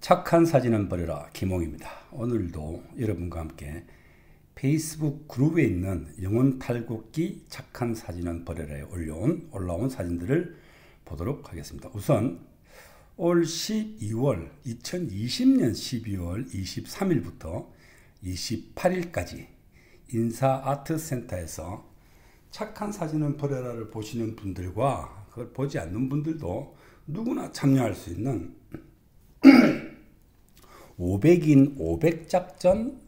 착한 사진은 버려라 김홍입니다. 오늘도 여러분과 함께 페이스북 그룹에 있는 영혼 탈곡기 착한 사진은 버려라에 올라온 사진들을 보도록 하겠습니다. 우선 올 2020년 12월 23일부터 28일까지 인사아트센터에서 착한 사진은 버려라를 보시는 분들과 그걸 보지 않는 분들도 누구나 참여할 수 있는 500인 500작전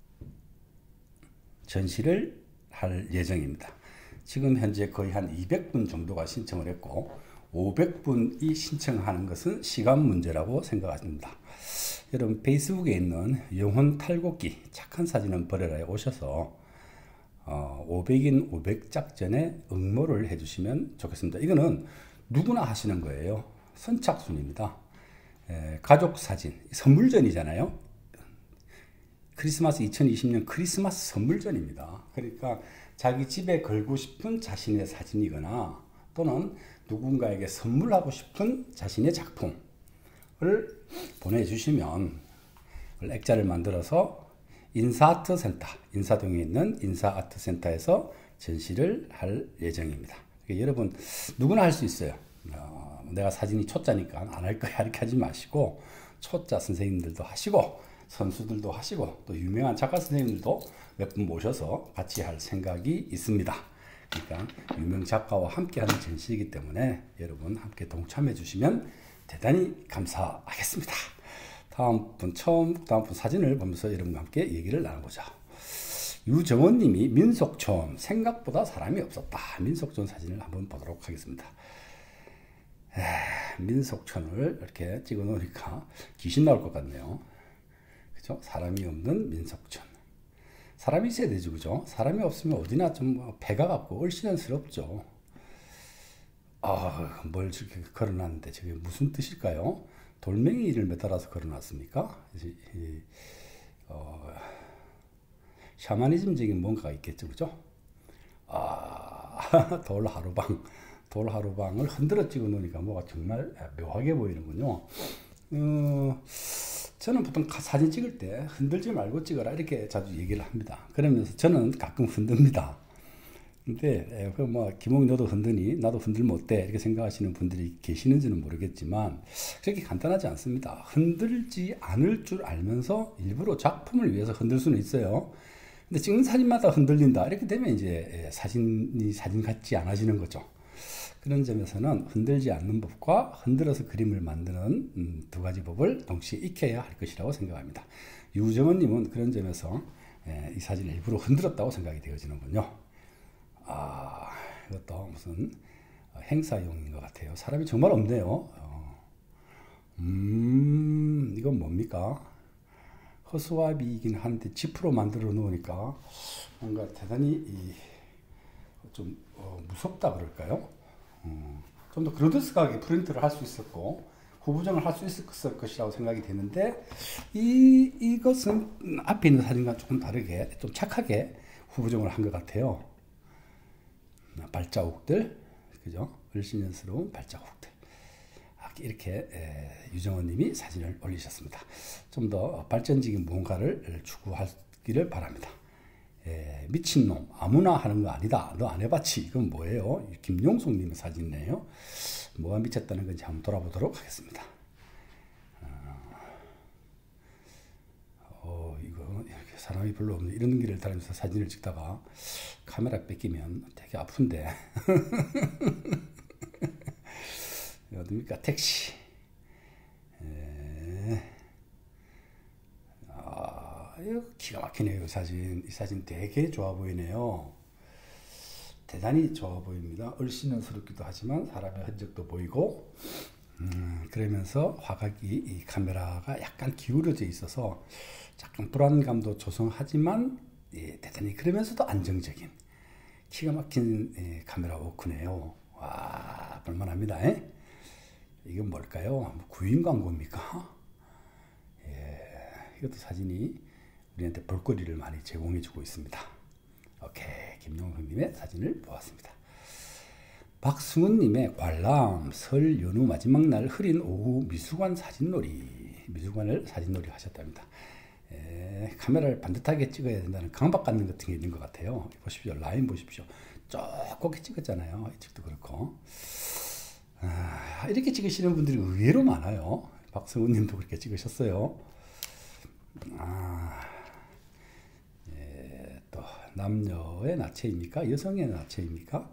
전시를 할 예정입니다. 지금 현재 거의 한 200분 정도가 신청을 했고 500분이 신청하는 것은 시간 문제라고 생각합니다. 여러분 페이스북에 있는 영혼 탈곡기 착한 사진은 버려라에 오셔서 500인 500작전에 응모를 해주시면 좋겠습니다. 이거는 누구나 하시는 거예요. 선착순입니다. 가족 사진, 선물전이잖아요. 크리스마스 2020년 크리스마스 선물전입니다. 그러니까 자기 집에 걸고 싶은 자신의 사진이거나 또는 누군가에게 선물하고 싶은 자신의 작품을 보내주시면 액자를 만들어서 인사아트센터, 인사동에 있는 인사아트센터에서 전시를 할 예정입니다. 그러니까 여러분 누구나 할 수 있어요. 내가 사진이 초짜니까 안 할 거야 이렇게 하지 마시고 초짜 선생님들도 하시고 선수들도 하시고 또 유명한 작가 선생님들도 몇 분 모셔서 같이 할 생각이 있습니다. 그러니까 유명 작가와 함께 하는 전시이기 때문에 여러분 함께 동참해 주시면 대단히 감사하겠습니다. 다음 분 사진을 보면서 여러분과 함께 얘기를 나눠보자. 유정원 님이 민속촌 생각보다 사람이 없었다. 민속촌 사진을 한번 보도록 하겠습니다. 민속촌을 이렇게 찍어 놓으니까 귀신 나올 것 같네요. 그죠? 사람이 없는 민속촌. 사람이 있어야 되죠. 그죠? 사람이 없으면 어디나 좀 배가 같고 얼씬한스럽죠. 뭘 저렇게 걸어놨는데 저게 무슨 뜻일까요? 돌멩이를 매달아서 걸어놨습니까? 샤머니즘적인 뭔가가 있겠죠. 그죠? 돌 하루방을 흔들어 찍어 놓으니까 뭐가 정말 묘하게 보이는군요. 저는 보통 사진 찍을 때 흔들지 말고 찍어라 이렇게 자주 얘기를 합니다. 그러면서 저는 가끔 흔듭니다. 근데 김홍이 너도 흔드니 나도 흔들면 어때 이렇게 생각하시는 분들이 계시는지는 모르겠지만 그렇게 간단하지 않습니다. 흔들지 않을 줄 알면서 일부러 작품을 위해서 흔들 수는 있어요. 근데 찍는 사진마다 흔들린다 이렇게 되면 이제 사진이 사진 같지 않아지는 거죠. 그런 점에서는 흔들지 않는 법과 흔들어서 그림을 만드는 두 가지 법을 동시에 익혀야 할 것이라고 생각합니다. 유정원님은 그런 점에서 이 사진을 일부러 흔들었다고 생각이 되어지는군요. 이것도 무슨 행사용인 것 같아요. 사람이 정말 없네요. 이건 뭡니까? 허수아비이긴 한데 지프로 만들어 놓으니까 뭔가 대단히 좀 무섭다 그럴까요? 좀 더 그로드스하게 프린트를 할 수 있었고 후보정을 할 수 있을 것이라고 생각이 되는데 이것은 앞에 있는 사진과 조금 다르게 좀 착하게 후보정을 한 것 같아요. 발자국들, 그죠? 얼씬연스러운 발자국들. 이렇게 유정원님이 사진을 올리셨습니다. 좀 더 발전적인 뭔가를 추구하기를 바랍니다. 미친놈 아무나 하는 거 아니다. 너 안 해봤지? 이건 뭐예요? 김용숙님의 사진이네요. 뭐가 미쳤다는 건지 한번 돌아보도록 하겠습니다. 이거 이렇게 사람이 별로 없는 이런 길을 다니면서 사진을 찍다가 카메라 뺏기면 되게 아픈데. 어딥니까? 택시. 기가 막히네요. 이 사진 되게 좋아 보이네요. 대단히 좋아 보입니다. 얼씬스럽기도 하지만 사람의 흔적도 보이고 그러면서 화각이 이 카메라가 약간 기울어져 있어서 약간 불안감도 조성하지만 대단히 그러면서도 안정적인 기가 막힌 카메라 워크네요. 와 볼만합니다. 이건 뭘까요? 구인 광고입니까? 이것도 사진이 우리한테 볼거리를 많이 제공해주고 있습니다. 오케이, 김용훈님의 사진을 보았습니다. 박승훈님의 관람 설 연휴 마지막 날 흐린 오후 미술관 사진놀이 미술관을 사진놀이 하셨답니다. 카메라를 반듯하게 찍어야 된다는 강박 갖는 같은 게 있는 것 같아요. 보십시오. 라인 보십시오. 좁게 찍었잖아요. 이쪽도 그렇고. 이렇게 찍으시는 분들이 의외로 많아요. 박성훈 님도 그렇게 찍으셨어요. 또 남녀의 나체입니까? 여성의 나체입니까?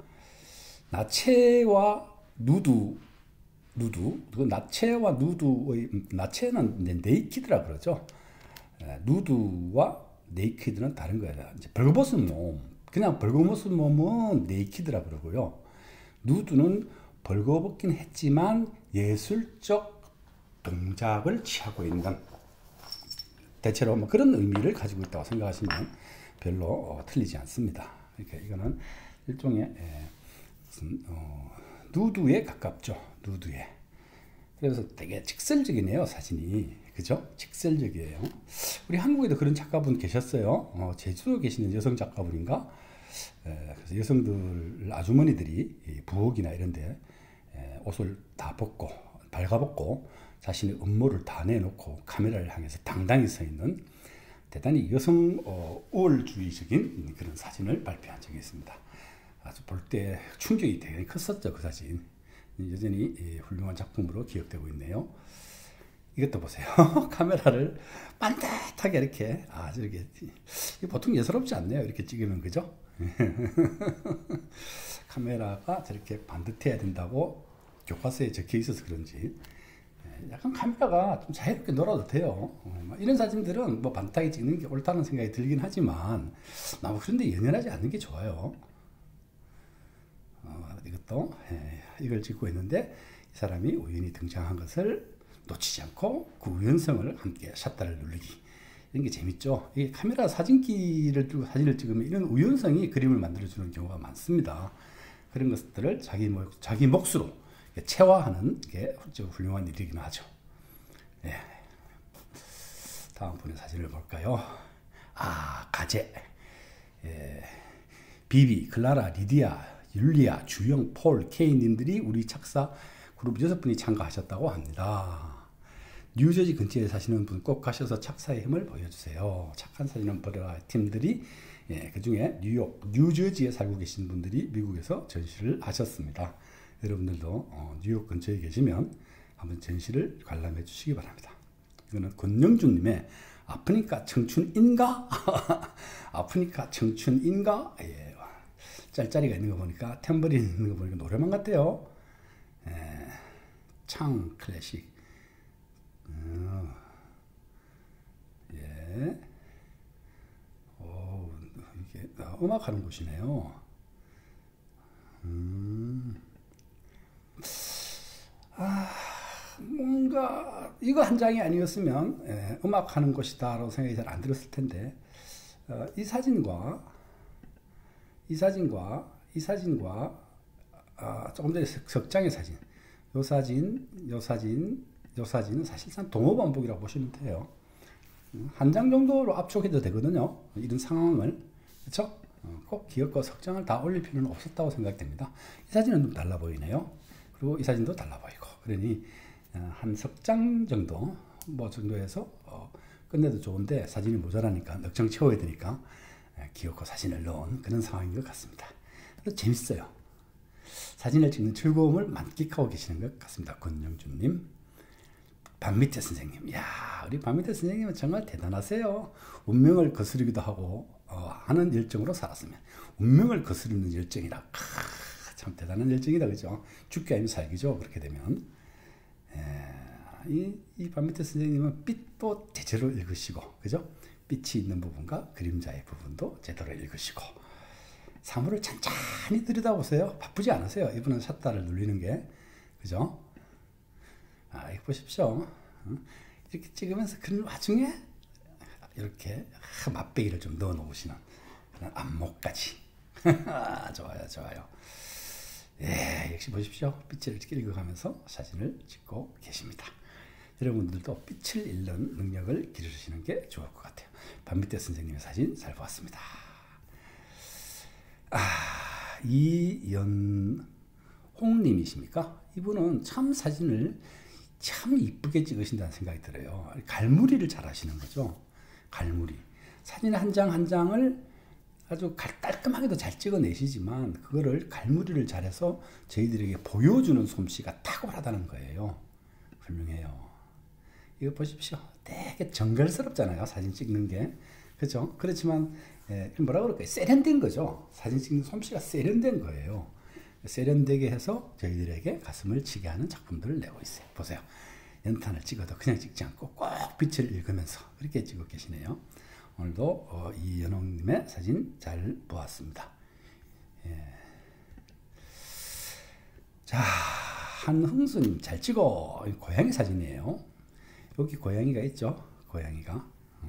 나체와 누드, 그 나체와 누드의, 나체는 네이키드라 그러죠. 누드와 네이키드는 다른 거예요. 이제 벌거벗은 몸, 그냥 벌거벗은 몸은 네이키드라 그러고요. 누드는 벌거벗긴 했지만 예술적 동작을 취하고 있는, 대체로 뭐 그런 의미를 가지고 있다고 생각하시면 별로 틀리지 않습니다. 그러니까 이거는 일종의 무슨 누드에 가깝죠. 누드에. 그래서 되게 직설적이네요, 사진이. 그죠? 직설적이에요. 우리 한국에도 그런 작가분 계셨어요. 제주도에 계시는 여성 작가분인가? 그래서 여성들, 아주머니들이 부엌이나 이런데 옷을 다 벗고, 발가벗고, 자신의 음모를 다 내놓고 카메라를 향해서 당당히 서 있는 대단히 여성 우월주의적인 그런 사진을 발표한 적이 있습니다. 아주 볼 때 충격이 되게 컸었죠, 그 사진. 여전히 훌륭한 작품으로 기억되고 있네요. 이것도 보세요. 카메라를 반듯하게 이렇게, 저렇게, 보통 예사롭지 않네요. 이렇게 찍으면, 그죠? 카메라가 저렇게 반듯해야 된다고 교과서에 적혀 있어서 그런지, 약간 카메라가 좀 자유롭게 놀아도 돼요. 이런 사진들은 뭐 반듯하게 찍는 게 옳다는 생각이 들긴 하지만, 그런데 연연하지 않는 게 좋아요. 이것도, 이걸 찍고 있는데, 이 사람이 우연히 등장한 것을 놓치지 않고 그 우연성을 함께 샷다를 누르기. 이런 게 재밌죠. 이 카메라 사진기를 들고 사진을 찍으면 이런 우연성이 그림을 만들어주는 경우가 많습니다. 그런 것들을 자기 몫으로 체화하는 게 훌륭한 일이긴 하죠. 다음 분의 사진을 볼까요? 가제. 비비, 클라라, 리디아, 율리아, 주영, 폴, 케이님들이 우리 착사 그룹 6분이 참가하셨다고 합니다. 뉴저지 근처에 사시는 분 꼭 가셔서 착사의 힘을 보여주세요. 착한 사진은 버려라 팀들이 그 중에 뉴저지에 살고 계신 분들이 미국에서 전시를 하셨습니다. 여러분들도 뉴욕 근처에 계시면 한번 전시를 관람해 주시기 바랍니다. 이거는 권영준님의 아프니까 청춘인가? 아프니까 청춘인가? 짤짤이가 있는 거 보니까 탬버린 있는 거 보니까 노래만 같아요. 창 클래식. 이게 음악하는 곳이네요. 뭔가 이거 한 장이 아니었으면 음악하는 곳이다라고 생각이 잘 안 들었을 텐데, 이 사진과 조금 전에 석장의 사진, 요 사진은 사실상 동어반복이라고 보시면 돼요. 한 장 정도로 압축해도 되거든요. 이런 상황을. 그렇죠? 꼭 기억과 석장을 다 올릴 필요는 없었다고 생각됩니다. 이 사진은 좀 달라 보이네요. 그리고 이 사진도 달라 보이고. 그러니 한 석장 정도 정도에서 끝내도 좋은데 사진이 모자라니까 넉장 채워야 되니까 기억과 사진을 넣은 그런 상황인 것 같습니다. 재밌어요. 사진을 찍는 즐거움을 만끽하고 계시는 것 같습니다. 권영준님. 반밑에 선생님. 우리 반밑에 선생님은 정말 대단하세요. 운명을 거스르기도 하고 하는 열정으로 살았으면. 운명을 거스르는 열정이라. 참 대단한 열정이다. 그죠? 죽기 아니면 살기죠. 그렇게 되면. 이 반밑에 선생님은 빛도 제대로 읽으시고, 그죠? 빛이 있는 부분과 그림자의 부분도 제대로 읽으시고, 사물을 찬찬히 들여다보세요. 바쁘지 않으세요. 이분은 샷다를 눌리는 게. 그죠? 이거 보십시오. 이렇게 찍으면서 그런 와중에 이렇게 맛배기를 좀 넣어 놓으시는 그런 안목까지. 좋아요. 역시 보십시오. 빛을 읽어가면서 사진을 찍고 계십니다. 여러분들도 빛을 읽는 능력을 기르시는 게 좋을 것 같아요. 반밑에 선생님의 사진 잘 보았습니다. 이연홍님이십니까? 이분은 참 사진을 참 이쁘게 찍으신다는 생각이 들어요. 갈무리를 잘 하시는 거죠. 갈무리. 사진 한 장 한 장을 아주 깔끔하게도 잘 찍어내시지만 그거를 갈무리를 잘해서 저희들에게 보여주는 솜씨가 탁월하다는 거예요. 훌륭해요. 이거 보십시오. 되게 정갈스럽잖아요. 사진 찍는 게. 그렇죠? 그렇지만 뭐라 그럴까요? 세련된 거죠. 사진 찍는 솜씨가 세련된 거예요. 세련되게 해서 저희들에게 가슴을 치게 하는 작품들을 내고 있어요. 보세요. 연탄을 찍어도 그냥 찍지 않고 꼭 빛을 읽으면서 그렇게 찍어 계시네요. 오늘도 이연홍님의 사진 잘 보았습니다. 예. 자, 한흥수님 잘 찍어. 고양이 사진이에요. 여기 고양이가 있죠. 고양이가.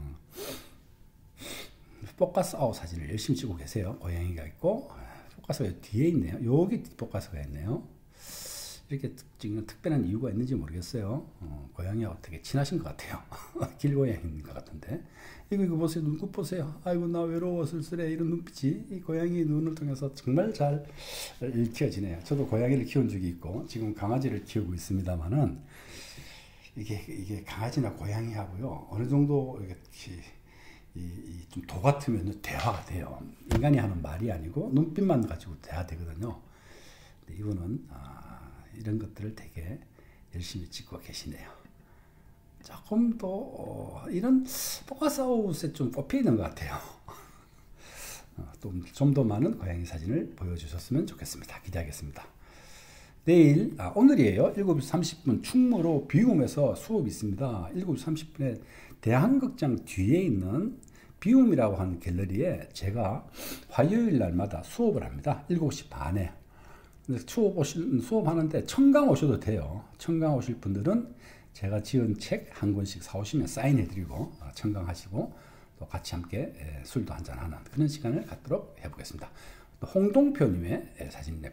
포커스 아웃 사진을 열심히 찍고 계세요. 고양이가 있고 포커스가 뒤에 있네요. 여기 포커스가 있네요. 이렇게 찍는 특별한 이유가 있는지 모르겠어요. 고양이하고 되게 친하신 것 같아요. 길고양이인 것 같은데. 이거 보세요. 눈곱 보세요. 아이고 나 외로워 쓸쓸해. 이런 눈빛이 이 고양이 눈을 통해서 정말 잘 읽혀지네요. 저도 고양이를 키운 적이 있고 지금 강아지를 키우고 있습니다만은 이게 강아지나 고양이하고요. 어느 정도 이렇게 좀 도 같으면 대화가 돼요. 인간이 하는 말이 아니고 눈빛만 가지고 대화되거든요. 근데 이분은 이런 것들을 되게 열심히 찍고 계시네요. 조금 더 이런 포커스 아웃에 좀 꼽혀 있는 것 같아요. 좀 더 많은 고양이 사진을 보여주셨으면 좋겠습니다. 기대하겠습니다. 내일, 오늘이에요. 7시 30분 충무로 비움에서 수업이 있습니다. 7시 30분에 대한극장 뒤에 있는 비움이라고 하는 갤러리에 제가 화요일 날마다 수업을 합니다. 7시 반에. 수업하는데 청강 오셔도 돼요. 청강 오실 분들은 제가 지은 책 한 권씩 사오시면 사인해드리고 청강하시고 또 같이 함께 술도 한잔하는 그런 시간을 갖도록 해보겠습니다. 또 홍동표님의 사진이네.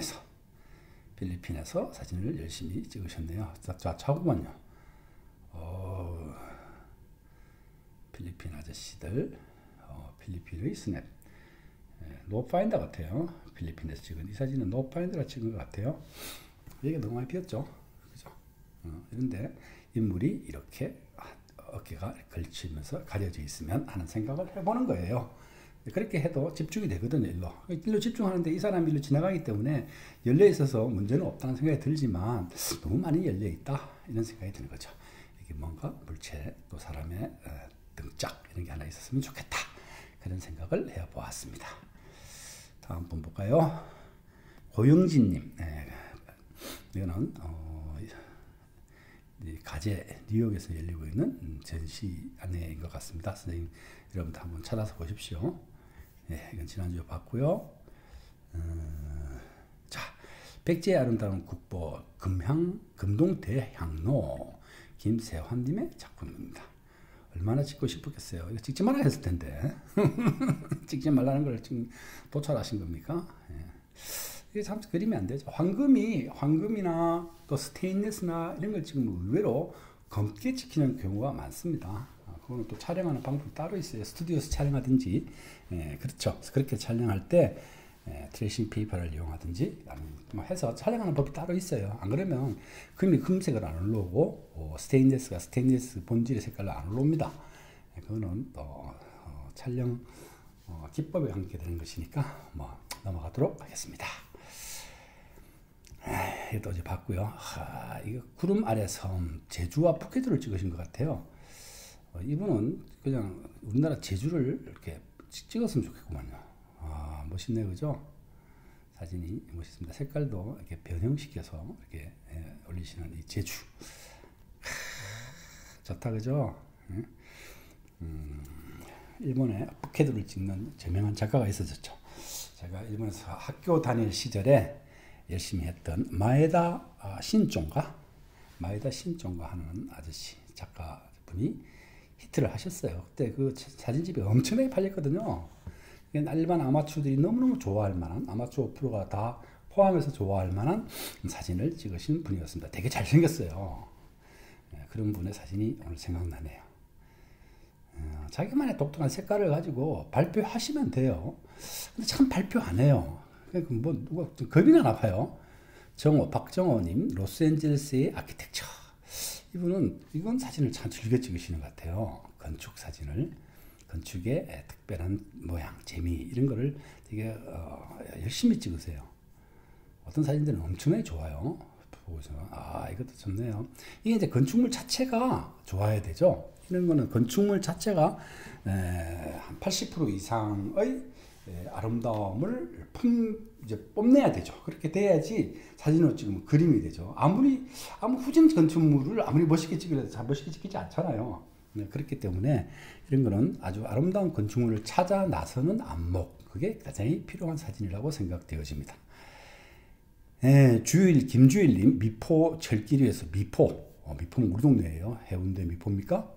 필리핀에서 사진을 열심히 찍으셨네요. 자, 자꾸만요. 필리핀 아저씨들, 필리핀의 스냅. 노파인더 같아요. 필리핀에서 찍은 이 사진은 노파인더가 찍은 것 같아요. 여기가 너무 많이 비었죠. 그죠? 이런데 인물이 이렇게 어깨가 걸치면서 가려져 있으면 하는 생각을 해보는 거예요. 그렇게 해도 집중이 되거든요. 일로 집중하는데 이 사람이 일로 지나가기 때문에 열려 있어서 문제는 없다는 생각이 들지만 너무 많이 열려 있다 이런 생각이 드는 거죠. 이게 뭔가 물체 또 사람의 등짝 이런 게 하나 있었으면 좋겠다 그런 생각을 해보았습니다. 다음 분 볼까요? 고영진님. 이거는 가제 뉴욕에서 열리고 있는 전시 안내인 것 같습니다. 선생님 여러분들 한번 찾아서 보십시오. 이건 지난주에 봤고요. 자, 백제의 아름다운 국보 금동대향로 김세환님의 작품입니다. 얼마나 찍고 싶었겠어요. 이거 찍지 말아야 했을 텐데. 찍지 말라는 걸 지금 도찰하신 겁니까? 이게 참 그림이 안 되죠. 황금이나 또 스테인리스나 이런 걸 지금 의외로 검게 찍히는 경우가 많습니다. 그거는 또 촬영하는 방법이 따로 있어요. 스튜디오에서 촬영하든지, 그렇죠. 그렇게 촬영할 때 트레이싱 페이퍼를 이용하든지 뭐 해서 촬영하는 법이 따로 있어요. 안 그러면 금이 금색을 안 올라오고 스테인리스가 스테인리스 본질의 색깔을 안 올라옵니다. 그거는 또 촬영 기법에 관계되는 것이니까 뭐 넘어가도록 하겠습니다. 이것도 어제 봤고요. 이거 구름 아래 섬 제주와 푸켓을 찍으신 것 같아요. 이분은 그냥 우리나라 제주를 이렇게 찍었으면 좋겠구만요. 멋있네, 그죠? 사진이 멋있습니다. 색깔도 이렇게 변형시켜서 이렇게 올리시는 이 제주. 좋다, 그죠? 일본에 푸켓을 찍는 저명한 작가가 있었죠. 제가 일본에서 학교 다닐 시절에 열심히 했던 마에다 신종가 하는 아저씨 작가분이 히트를 하셨어요. 그때 그 사진집이 엄청나게 팔렸거든요. 일반 아마추어들이 너무너무 좋아할 만한 아마추어 프로가 다 포함해서 좋아할 만한 사진을 찍으신 분이었습니다. 되게 잘생겼어요. 그런 분의 사진이 오늘 생각나네요. 자기만의 독특한 색깔을 가지고 발표하시면 돼요. 근데 참 발표 안 해요. 뭐 누가 겁이 나나 봐요. 박정호님, 로스앤젤레스의 아키텍처. 이건 사진을 참 즐겨 찍으시는 것 같아요. 건축 사진을. 건축의 특별한 모양, 재미 이런 거를 되게 열심히 찍으세요. 어떤 사진들은 엄청나게 좋아요. 보고서 이것도 좋네요. 이게 이제 건축물 자체가 좋아야 되죠. 이런 거는 건축물 자체가 한 80% 이상의 아름다움을 이제 뽐내야 되죠. 그렇게 돼야지 사진으로 찍으면 그림이 되죠. 아무 후진 건축물을 아무리 멋있게 찍으려도 잘 멋있게 찍히지 않잖아요. 그렇기 때문에 이런 거는 아주 아름다운 건축물을 찾아 나서는 안목, 그게 가장 필요한 사진이라고 생각되어집니다. 김주일님, 미포 철길 위에서 미포는 우리 동네예요. 해운대 미포입니까?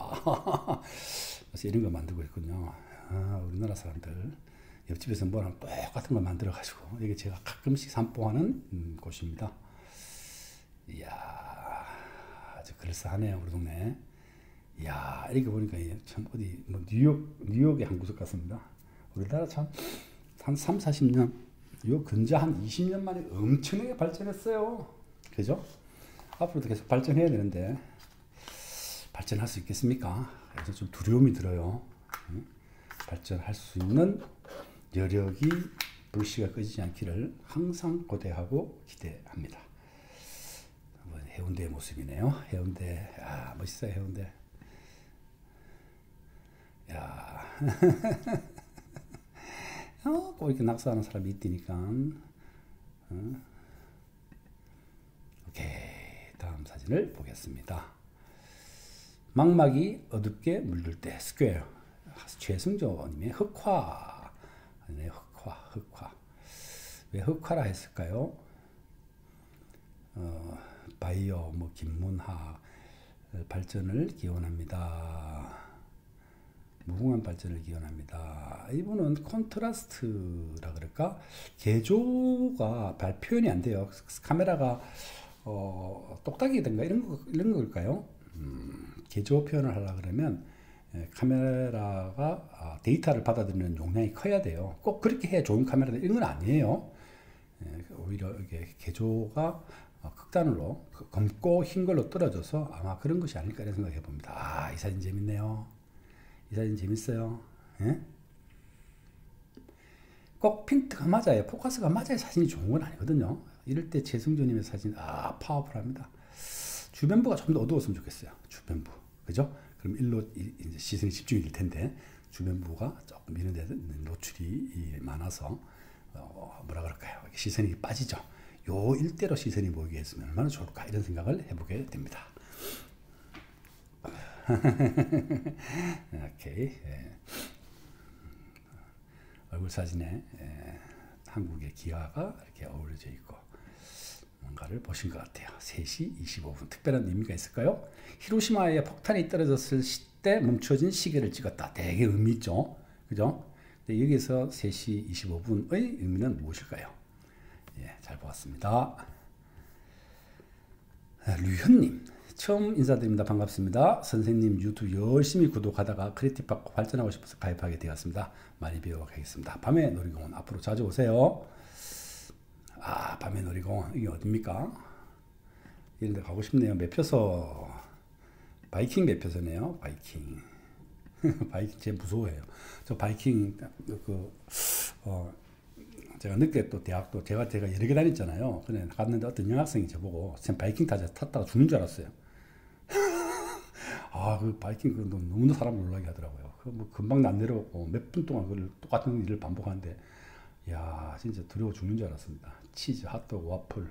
그래서 이런 거 만들고 있군요. 우리나라 사람들 옆집에서 뭐랑 똑같은 걸 만들어 가지고 이게 제가 가끔씩散歩하는 곳입니다. 이야, 아주 그럴싸하네요, 우리 동네. 이야, 이렇게 보니까 참 어디 뉴욕의 한 구석 같습니다. 우리나라 참 한 3, 40년, 요 근저 한 20년 만에 엄청나게 발전했어요. 그죠? 앞으로도 계속 발전해야 되는데 발전할 수 있겠습니까? 그래서 좀 두려움이 들어요. 발전할 수 있는 여력이 불씨가 꺼지지 않기를 항상 고대하고 기대합니다. 해운대의 모습이네요. 해운대, 멋있어요, 해운대. 야, 꼭 이렇게 낙서하는 사람이 있으니까. 오케이, 다음 사진을 보겠습니다. 망막이 어둡게 물들 때 스퀘어. 최승조님의 흑화. 네, 흑화. 왜 흑화라 했을까요? 바이오, 김문학 발전을 기원합니다. 무궁한 발전을 기원합니다. 이분은 콘트라스트라 그럴까? 개조가 표현이 안 돼요. 카메라가 똑딱이든가 이런 걸까요? 개조 표현을 하려 그러면 카메라가 데이터를 받아들이는 용량이 커야 돼요. 꼭 그렇게 해야 좋은 카메라 이런 건 아니에요. 오히려 이게 개조가 극단으로 검고 흰 걸로 떨어져서 아마 그런 것이 아닐까 이런 생각해 봅니다. 이 사진 재밌네요. 이 사진 재밌어요. 예? 꼭 핀트가 맞아요. 포커스가 맞아야 사진이 좋은 건 아니거든요. 이럴 때 최승조님의 사진 파워풀합니다. 주변부가 좀 더 어두웠으면 좋겠어요. 주변부, 그죠? 그럼 일로 이제 시선이 집중이 될 텐데 주변부가 조금 이런 데 노출이 많아서 뭐라 그럴까요? 시선이 빠지죠. 요 일대로 시선이 모이게 했으면 얼마나 좋을까 이런 생각을 해보게 됩니다. 오케이. 얼굴 사진에 한국의 기아가 이렇게 어우러져 있고 뭔가를 보신 것 같아요. 3시 25분. 특별한 의미가 있을까요? 히로시마에 폭탄이 떨어졌을 때 멈춰진 시계를 찍었다. 되게 의미 있죠. 그죠? 근데 여기서 3시 25분의 의미는 무엇일까요? 잘 보았습니다. 류현님, 처음 인사드립니다. 반갑습니다. 선생님 유튜브 열심히 구독하다가 크리에이티브 받고 발전하고 싶어서 가입하게 되었습니다. 많이 배워가겠습니다. 밤의 놀이공원 앞으로 자주 오세요. 밤의 놀이공원 이게 어딥니까? 이런 데 가고 싶네요. 매표소 바이킹 매표소네요. 바이킹 제일 무서워해요. 저 바이킹 제가 늦게 또 대학도 제가 여러 개 다녔잖아요. 그래 갔는데 어떤 여학생이 저보고 쌤 바이킹 탔다가 죽는 줄 알았어요. 그 바이킹 너무 사람 놀라게 하더라고요. 금방 안 내려오고 몇 분 동안 그걸 똑같은 일을 반복하는데, 야 진짜 두려워 죽는 줄 알았습니다. 치즈, 핫도그, 와플.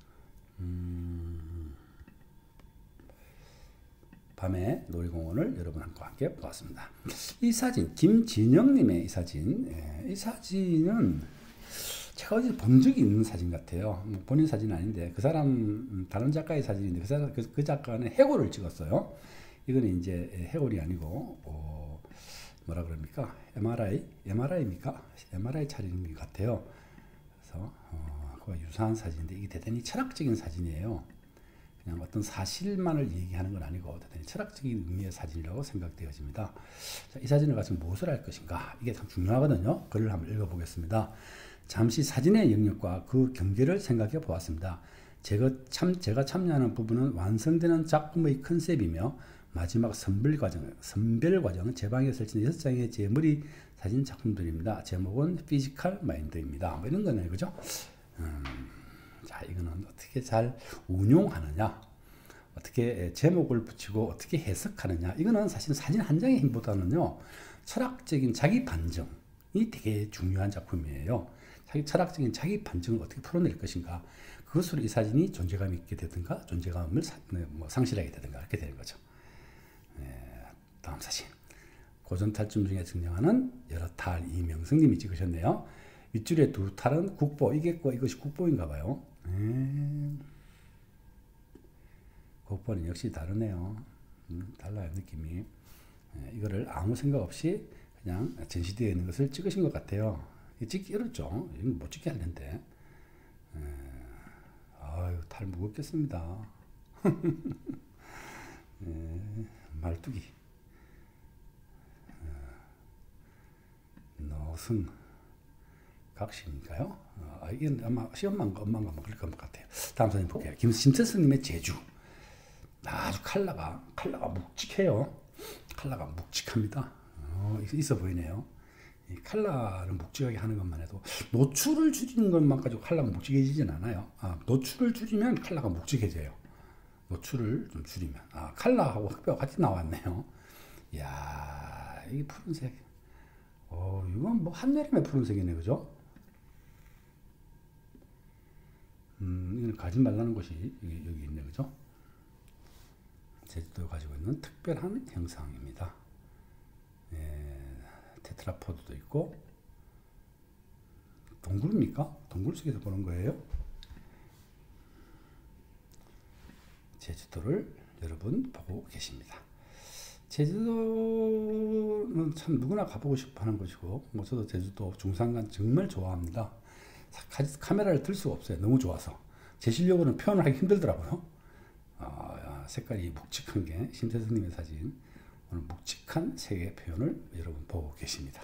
밤에 놀이공원을 여러분과 함께 보았습니다. 이 사진, 김진영님의 이 사진은 제가 어디서 본 적이 있는 사진 같아요. 본인 사진은 아닌데 그 사람 다른 작가의 사진인데 그 작가는 해골을 찍었어요. 이거는 이제 해골이 아니고 뭐라 그럽니까? MRI입니까? MRI 촬영인 것 같아요. 그래서 그와 유사한 사진인데 이게 대단히 철학적인 사진이에요. 그냥 어떤 사실만을 얘기하는 건 아니고 대단히 철학적인 의미의 사진이라고 생각되어집니다. 자, 이 사진을 가지고 무엇을 할 것인가? 이게 참 중요하거든요. 글을 한번 읽어보겠습니다. 잠시 사진의 영역과 그 경계를 생각해 보았습니다. 제가 참여하는 부분은 완성되는 작품의 컨셉이며 마지막 선별 과정은 제 방에 설치된 6장의 제 머리 사진 작품들입니다. 제목은 피지컬 마인드입니다. 뭐 이런 거네, 그죠? 자, 이거는 어떻게 잘 운용하느냐, 어떻게 제목을 붙이고 어떻게 해석하느냐, 이거는 사실 사진 한 장의 힘보다는요, 철학적인 자기 반증이 되게 중요한 작품이에요. 철학적인 자기 반증을 어떻게 풀어낼 것인가, 그것으로 이 사진이 존재감 있게 되든가 존재감을 상실하게 되든가 이렇게 되는 거죠. 다음 사진. 고전탈춤 중에 등장하는 여러 탈, 이명승님이 찍으셨네요. 윗줄에 두 탈은 국보, 이것이 국보인가 봐요. 국보는 역시 다르네요. 달라요, 느낌이. 이거를 아무 생각 없이 그냥 전시되어 있는 것을 찍으신 것 같아요. 찍기 어렵죠. 이건 못 찍게 하는데. 아유, 탈 무겁겠습니다. 말뚝이. 노승 각신인가요? 이건 아마 시험만 엄마가 그럴 것 같아요. 다음 사진 볼게요. 심세스님의 제주. 아주 칼라가 묵직해요. 칼라가 묵직합니다. 있어 보이네요. 이 칼라를 묵직하게 하는 것만 해도 노출을 줄이는 것만 가지고 칼라가 묵직해지진 않아요. 노출을 줄이면 칼라가 묵직해져요. 노출을 좀 줄이면. 칼라하고 흑뼈가 같이 나왔네요. 이야, 이게 푸른색. 이건 뭐 한여름의 푸른색이네, 그죠? 이건 가지 말라는 것이 여기 있네, 그죠? 제주도가 가지고 있는 특별한 형상입니다. 테트라포드도 있고, 동굴입니까? 동굴 속에서 보는 거예요? 제주도를 여러분 보고 계십니다. 제주도는 참 누구나 가보고 싶어 하는 곳이고, 뭐 저도 제주도 중산간 정말 좋아합니다. 카메라를 들 수가 없어요. 너무 좋아서. 제 실력으로는 표현을 하기 힘들더라고요. 색깔이 묵직한 게 심세승님의 사진. 오늘 묵직한 색의 표현을 여러분 보고 계십니다.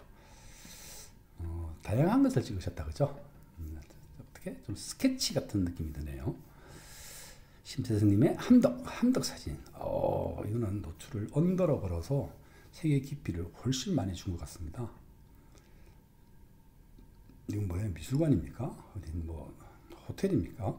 다양한 것을 찍으셨다, 그죠? 어떻게 좀 스케치 같은 느낌이 드네요. 심세승님의 함덕 사진. 이거는 노출을 언더로 걸어서 색의 깊이를 훨씬 많이 준 것 같습니다. 이건 뭐예요? 미술관입니까? 어디 뭐 호텔입니까?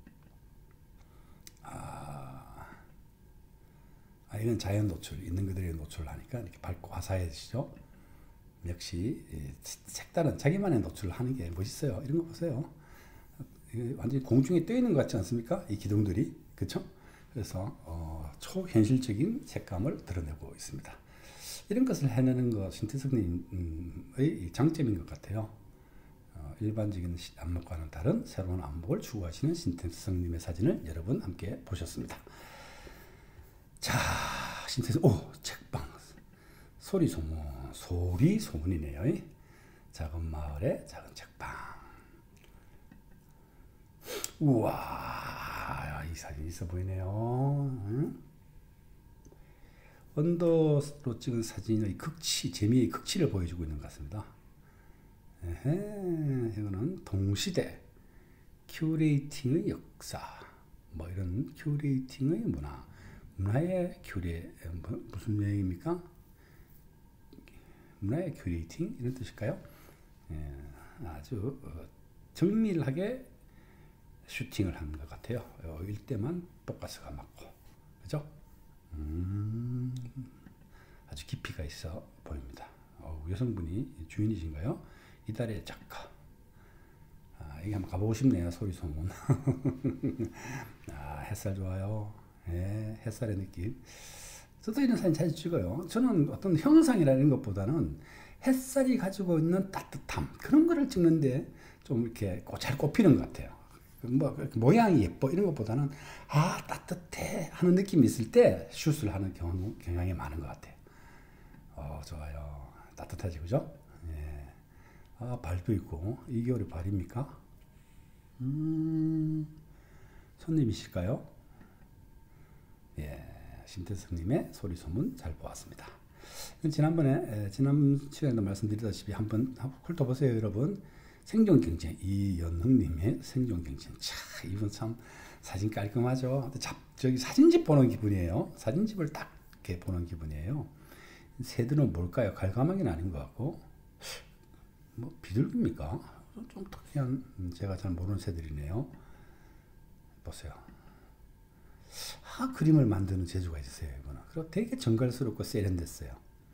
이건 자연 노출, 있는 그대로의 노출을 하니까 이렇게 밝고 화사해지죠. 역시 색다른 자기만의 노출을 하는 게 멋있어요. 이런 거 보세요. 완전히 공중에 떠 있는 것 같지 않습니까? 이 기둥들이, 그렇죠? 그래서 초현실적인 색감을 드러내고 있습니다. 이런 것을 해내는 것 신태성님의 장점인 것 같아요. 일반적인 안목과는 다른 새로운 안목을 추구하시는 신태성님의 사진을 여러분 함께 보셨습니다. 자, 신태성, 책방, 소리소문이네요. 작은 마을의 작은 책방. 우와, 이 사진 있어 보이네요. 언더로 찍은 사진의 재미의 극치를 보여주고 있는 것 같습니다. 이거는 동시대 큐레이팅의 역사, 뭐 이런 큐레이팅의 문화의 무슨 얘기입니까? 문화의 큐레이팅 이런 뜻일까요? 아주 정밀하게 슈팅을 한 것 같아요. 일대만 포커스가 맞고, 그죠? 아주 깊이가 있어 보입니다. 여성분이 주인이신가요? 이달의 작가. 이게 한번 가보고 싶네요. 소리소문. 햇살 좋아요. 햇살의 느낌. 저도 이런 사진 자주 찍어요. 저는 어떤 형상이라는 것보다는 햇살이 가지고 있는 따뜻함, 그런 거를 찍는데 좀 이렇게 잘 꼽히는 것 같아요. 뭐 모양이 예뻐 이런 것보다는 따뜻해 하는 느낌이 있을 때 슛을 하는 경향이 많은 것 같아요. 좋아요. 따뜻하지, 그죠? 발도 있고. 2개월의 발입니까? 손님이실까요? 신태성님의 소리소문 잘 보았습니다. 지난 시간에도 말씀드리다시피 한번 훑어보세요, 여러분. 생존 경쟁, 이연흥님의 생존 경쟁. 차, 이분 참 사진 깔끔하죠. 저기 사진집 보는 기분이에요. 사진집을 딱 이렇게 보는 기분이에요. 새들은 뭘까요? 갈가마귀는 아닌 것 같고, 뭐 비둘기입니까? 좀 특이한, 제가 잘 모르는 새들이네요. 보세요. 그림을 만드는 재주가 있으세요, 이분은. 그리고 되게 정갈스럽고 세련됐어요.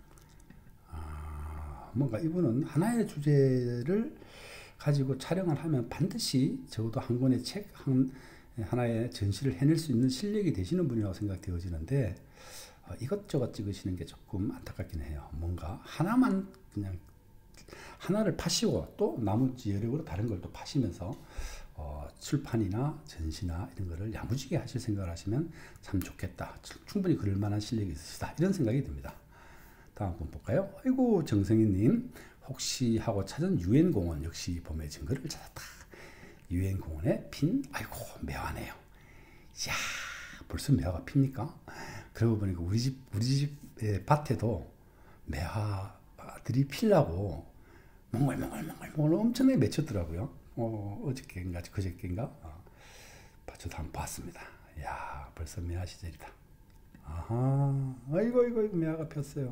뭔가 이분은 하나의 주제를 가지고 촬영을 하면 반드시 적어도 한 권의 책, 하나의 전시를 해낼 수 있는 실력이 되시는 분이라고 생각되어지는데, 이것저것 찍으시는 게 조금 안타깝긴 해요. 뭔가 하나만 그냥 하나를 파시고 또 나머지 여력으로 다른 걸 또 파시면서 출판이나 전시나 이런 거를 야무지게 하실 생각을 하시면 참 좋겠다. 충분히 그럴 만한 실력이 있으시다. 이런 생각이 듭니다. 다음 분 볼까요? 아이고 정성희님, 혹시 하고 찾은 유엔공원 역시 봄의 증거를 찾았다. 유엔공원에 핀 아이고 매화네요. 이야, 벌써 매화가 핍니까? 그러고 보니까 우리 집 밭에도 매화들이 피려고 몽글몽글 엄청나게 맺혔더라고요. 어저께인가 그저께인가 저도 한번 봤습니다. 이야, 벌써 매화 시절이다. 아하, 아이고 매화가 폈어요.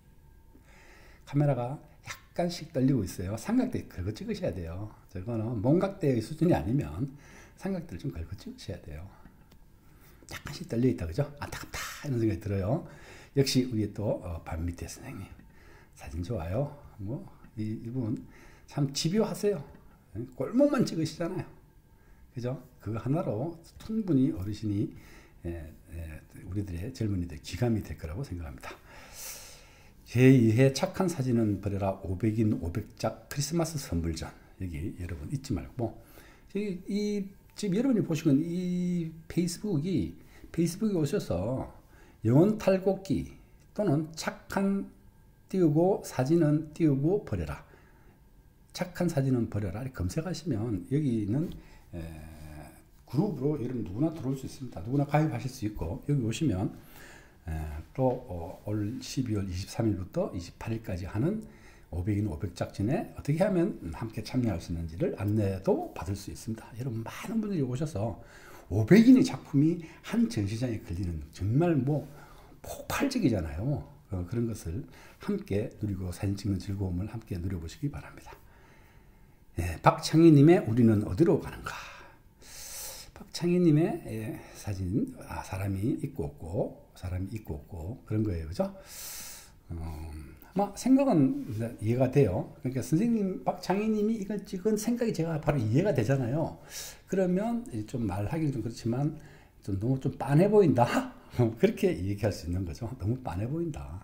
카메라가 약간씩 떨리고 있어요. 삼각대 걸고 찍으셔야 돼요. 저거는 몸각대의 수준이 아니면 삼각대를 좀 걸고 찍으셔야 돼요. 약간씩 떨려 있다, 그죠? 안타깝다 이런 생각이 들어요. 역시 우리 또 반밑대 선생님 사진 좋아요. 뭐 이분 참 집요하세요. 골목만 찍으시잖아요, 그죠? 그거 하나로 충분히 어르신이 우리들의 젊은이들 기감이 될 거라고 생각합니다. 제2회 착한 사진은 버려라 500인 500짝 크리스마스 선물전. 여기 여러분 잊지 말고, 지금 여러분이 보시는 이 페이스북에 오셔서 영혼 탈곡기 또는 착한 띄우고 사진은 띄우고 버려라, 착한 사진은 버려라 이렇게 검색하시면 여기는 그룹으로 여러분 누구나 들어올 수 있습니다. 누구나 가입하실 수 있고, 여기 오시면 또 올 12월 23일부터 28일까지 하는 500인 500작전에 어떻게 하면 함께 참여할 수 있는지를 안내도 받을 수 있습니다. 여러분 많은 분들이 오셔서 500인의 작품이 한 전시장에 걸리는 정말 뭐 폭발적이잖아요. 그런 것을 함께 누리고 사진 찍는 즐거움을 함께 누려보시기 바랍니다. 박창희님의 우리는 어디로 가는가. 박창희님의 사진, 사람이 있고 없고 그런 거예요, 그죠? 생각은 이해가 돼요. 그러니까 선생님 박창희님이 이걸 찍은 생각이 제가 바로 이해가 되잖아요. 그러면 좀 말하기는 좀 그렇지만 너무 좀 빤해 보인다. 그렇게 얘기할 수 있는 거죠. 너무 빤해 보인다.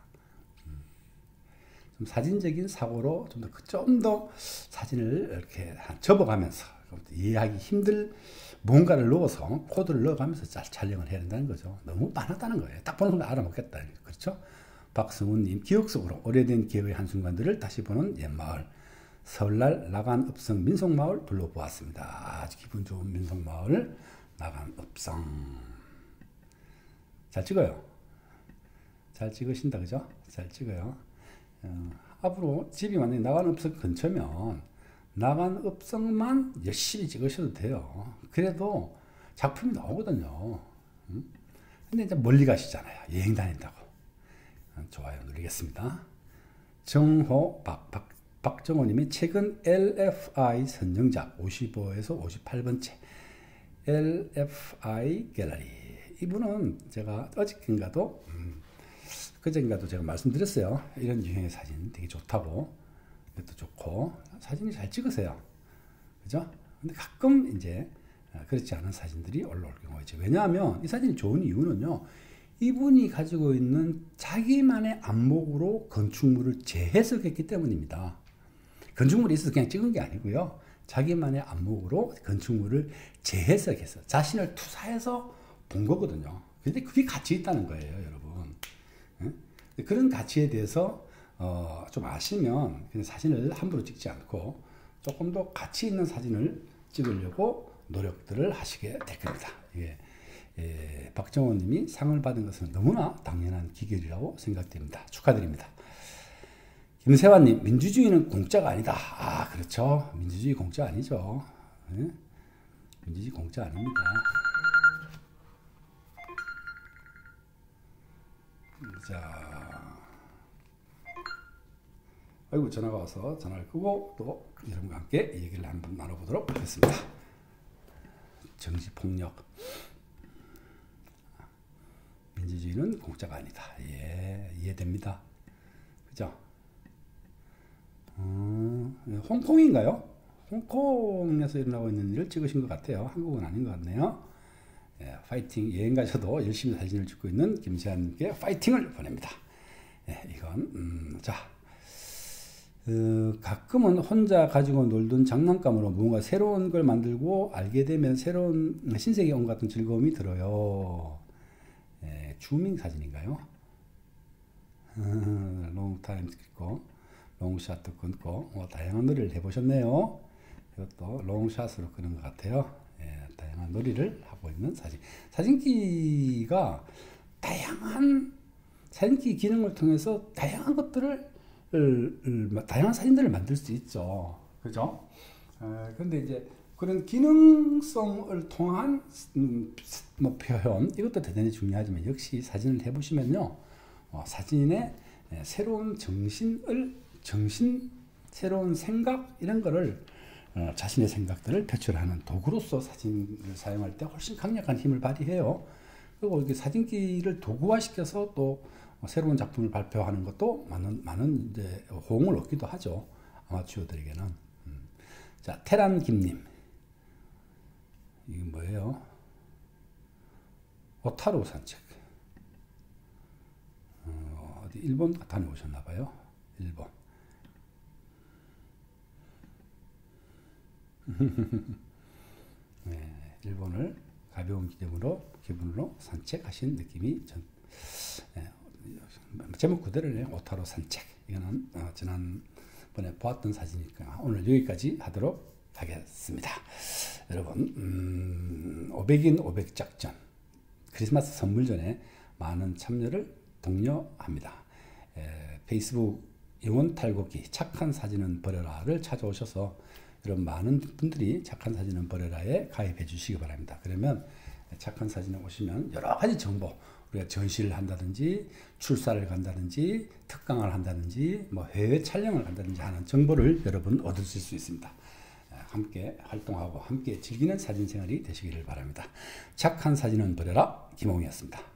좀 사진적인 사고로 좀 더 사진을 이렇게 접어가면서 이해하기 힘들 뭔가를 넣어서 코드를 넣어가면서 촬영을 해야 된다는 거죠. 너무 빤하다는 거예요. 딱 보는 순간 알아먹겠다. 그렇죠? 박성훈님, 기억 속으로 오래된 기억의 한순간들을 다시 보는 옛마을. 설날 나간읍성 민속마을 둘러보았습니다. 아주 기분 좋은 민속마을 나간읍성. 잘 찍어요. 잘 찍으신다, 그죠? 잘 찍어요. 앞으로 집이 만약에 나간읍성 근처면 나간읍성만 열심히 찍으셔도 돼요. 그래도 작품이 나오거든요. 근데 이제 멀리 가시잖아요. 여행 다닌다고. 좋아요 누리겠습니다. 정호 박정호님이 최근 LFI 선정작 55에서 58번째 LFI 갤러리. 이분은 제가 어저께인가도 그전인가도 제가 말씀드렸어요. 이런 유형의 사진 되게 좋다고. 이것도 좋고 사진이 잘 찍으세요, 그죠? 근데 가끔 이제 그렇지 않은 사진들이 올라올 경우가 있죠. 왜냐하면 이 사진이 좋은 이유는요, 이분이 가지고 있는 자기만의 안목으로 건축물을 재해석했기 때문입니다. 건축물이 있어서 그냥 찍은 게 아니고요, 자기만의 안목으로 건축물을 재해석해서 자신을 투사해서 본 거거든요. 근데 그게 가치 있다는 거예요, 여러분. 그런 가치에 대해서 좀 아시면 그냥 사진을 함부로 찍지 않고 조금 더 가치 있는 사진을 찍으려고 노력들을 하시게 될 겁니다. 박정호 님이 상을 받은 것은 너무나 당연한 기결이라고 생각됩니다. 축하드립니다. 김세환님, 민주주의는 공짜가 아니다. 아, 그렇죠. 민주주의 공짜 아니죠. 네? 민주주의 공짜 아닙니다. 자, 아이고, 전화가 와서 전화를 끄고 또 여러분과 함께 얘기를 한번 나눠보도록 하겠습니다. 정치폭력. 민주주의는 공짜가 아니다. 예, 이해됩니다. 그죠? 홍콩인가요? 홍콩에서 일어나고 있는 일을 찍으신 것 같아요. 한국은 아닌 것 같네요. 예, 파이팅. 여행 가셔도 열심히 사진을 찍고 있는 김세환님께 파이팅을 보냅니다. 예, 이건 자, 가끔은 혼자 가지고 놀던 장난감으로 뭔가 새로운 걸 만들고 알게 되면 새로운 신세계 온 같은 즐거움이 들어요. 예, 주밍 사진인가요? 롱타임 찍고 롱샷도 끊고 다양한 놀이를 해보셨네요. 이것도 롱샷으로 끄는 것 같아요. 예, 다양한 놀이를 하고 있는 사진. 사진기가 다양한 사진기 기능을 통해서 다양한 것들을 다양한 사진들을 만들 수 있죠. 그죠? 그런데 이제 그런 기능성을 통한 뭐 표현 이것도 대단히 중요하지만 역시 사진을 해보시면요, 사진의 새로운 새로운 생각 이런 거를 자신의 생각들을 표출하는 도구로서 사진을 사용할 때 훨씬 강력한 힘을 발휘해요. 그리고 이렇게 사진기를 도구화시켜서 또 새로운 작품을 발표하는 것도 많은 이제 호응을 얻기도 하죠. 아마추어들에게는. 자, 테란 김님. 이게 뭐예요? 오타루 산책. 어디 일본 다녀오셨나봐요. 일본. 네, 일본을 가벼운 기분으로 산책하신 느낌이 제목 그대로네요. 오타루 산책. 이거는 지난번에 보았던 사진이니까 오늘 여기까지 하도록 하겠습니다. 여러분, 500인 500작전 크리스마스 선물 전에 많은 참여를 독려합니다. 페이스북 영혼 탈곡기 착한 사진은 버려라를 찾아오셔서 이런 많은 분들이 착한 사진은 버려라에 가입해 주시기 바랍니다. 그러면 착한 사진에 오시면 여러 가지 정보, 우리가 전시를 한다든지 출사를 간다든지 특강을 한다든지 뭐 해외 촬영을 한다든지 하는 정보를 여러분 얻으실 수 있습니다. 함께 활동하고 함께 즐기는 사진 생활이 되시기를 바랍니다. 착한 사진은 버려라, 김홍이었습니다.